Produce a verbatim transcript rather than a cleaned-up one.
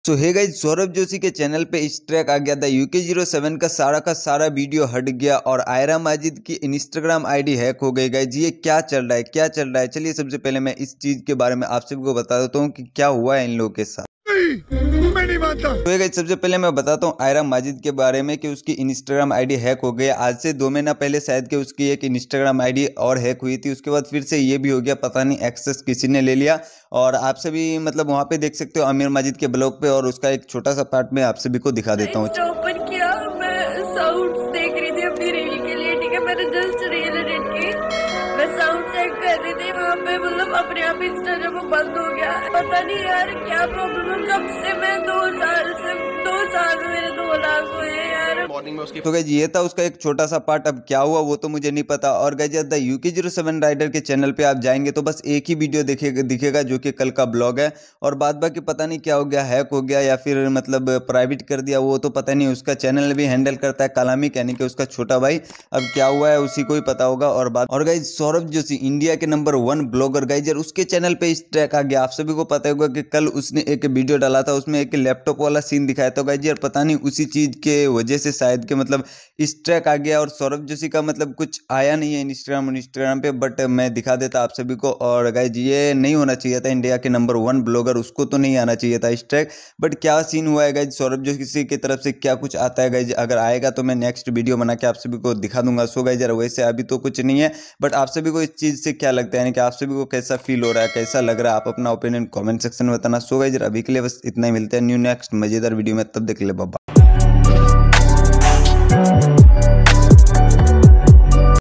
सो hey guys, Saurabh Joshi के channel पे इस ट्रैक आ गया था। यूके ज़ीरो सेवन का सारा का सारा वीडियो हट गया और आयरा माजिद की इंस्टाग्राम आईडी हैक हो गई। गाइस ये क्या चल रहा है, क्या चल रहा है? चलिए सबसे पहले मैं इस चीज के बारे में आप सबको बता देता हूँ कि क्या हुआ है इन लोगों के साथ। मैं नहीं मानता। तो गाइस सबसे पहले मैं बताता हूँ आयरा माजिद के बारे में कि उसकी इंस्टाग्राम आईडी हैक हो गई। आज से दो महीना पहले शायद कि उसकी एक इंस्टाग्राम आईडी और हैक हुई थी, उसके बाद फिर से ये भी हो गया, पता नहीं एक्सेस किसी ने ले लिया। और आप सभी मतलब वहाँ पे देख सकते हो आमिर माजिद के ब्लॉग पे, और उसका एक छोटा सा पार्ट में आप सभी को दिखा देता हूँ। ओपन किया, मैं साउंड्स देख रही थी अपनी रील के लिए, ठीक है। मैंने जस्ट रील एडिट की, मैं साउंड चेक कर रही थी वहाँ पे, मतलब अपने आप इंस्टा जब वो बंद हो गया। पता नहीं यार क्या प्रॉब्लम है, कब से मैं दो साल से दो साल में मेरे दो लाख हुए हैं यार। तो गाइस ये था उसका एक छोटा सा पार्ट। अब क्या हुआ वो तो मुझे नहीं पता। और guys the UK zero seven rider के चैनल पे आप जाएंगे तो बस एक ही वीडियो दिखेगा दिखेगा जो कि कल का ब्लॉग है, और बाद बाकी पता नहीं क्या हो गया, हैक हो गया या फिर मतलब प्राइवेट कर दिया, वो तो पता नहीं। उसका चैनल भी हैंडल करता है कालामिक, यानी कि उसका छोटा भाई। अब क्या हुआ है उसी को ही पता होगा। और बात और गाइस सौरभ जोशी इंडिया के नंबर वन ब्लॉगर, गाइस यार उसके चैनल पे इस ट्रैक आ गया। आप सभी को पता होगा कि कल उसने एक वीडियो डाला था, उसमें एक लैपटॉप वाला सीन दिखाया था। गाइस यार पता नहीं उसी चीज के वजह से शायद के मतलब इस ट्रैक आ गया। और सौरभ जोशी का मतलब कुछ आया नहीं है इंस्टाग्राम इंस्टाग्राम पे, बट मैं दिखा देता आप सभी को। और गाइज ये नहीं होना चाहिए था, इंडिया के नंबर वन ब्लॉगर उसको तो नहीं आना चाहिए था इस ट्रैक। बट क्या सीन हुआ है गाइज, सौरभ जोशी की तरफ से क्या कुछ आता है गाइज, अगर आएगा तो मैं नेक्स्ट वीडियो बना के आप सभी को दिखा दूंगा। सो गाइज यार वैसे अभी तो कुछ नहीं है, बट आप सभी को इस चीज से क्या लगता है, यानी कि आप सभी को कैसा फील हो रहा है, कैसा लग रहा है, आप अपना ओपिनियन कॉमेंट सेक्शन में बताना। सो गाइज यार अभी के लिए बस इतना ही, मिलते हैं न्यू नेक्स्ट मजेदार वीडियो में, तब देख ले बाबा।